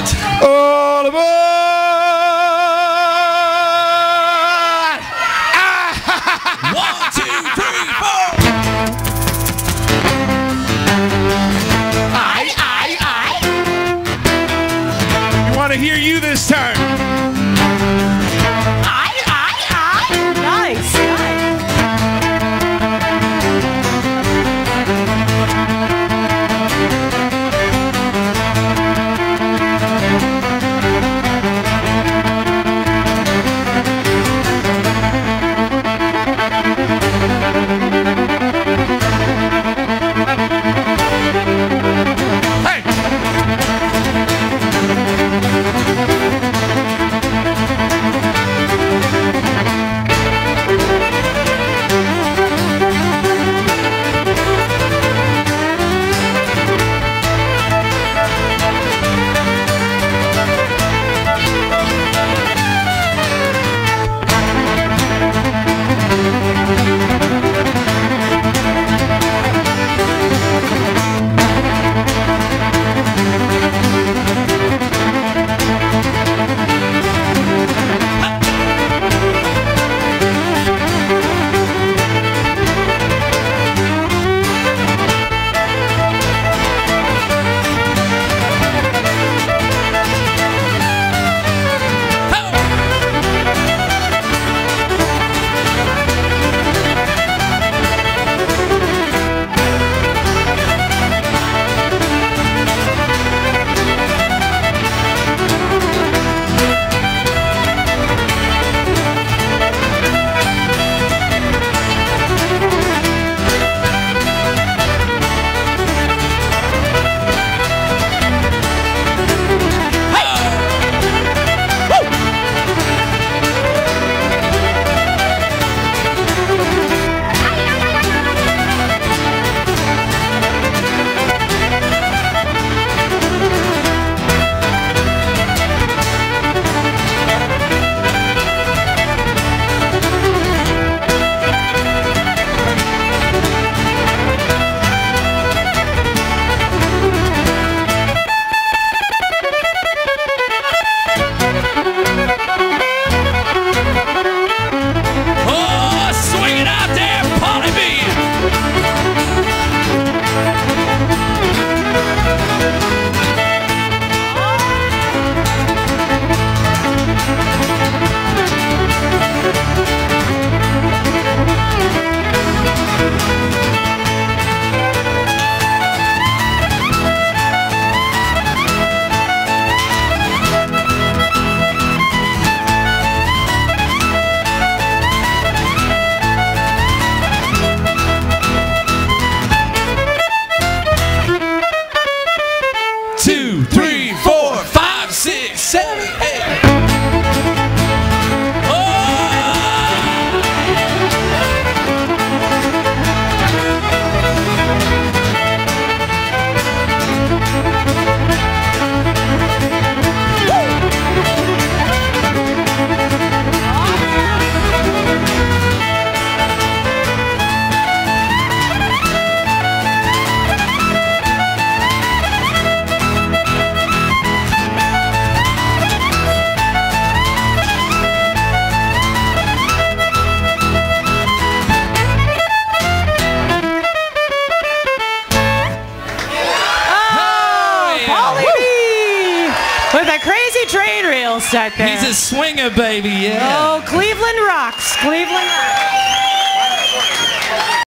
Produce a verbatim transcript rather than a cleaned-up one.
All aboard! One, two, three, four. Aye, aye, aye. We want to hear you this time. Aye, aye, aye. Nice, nice. Two, three, four, five, six, seven, eight. With a crazy train rail stuck there. He's a swinger, baby, yeah. Oh, Cleveland rocks. Cleveland rocks.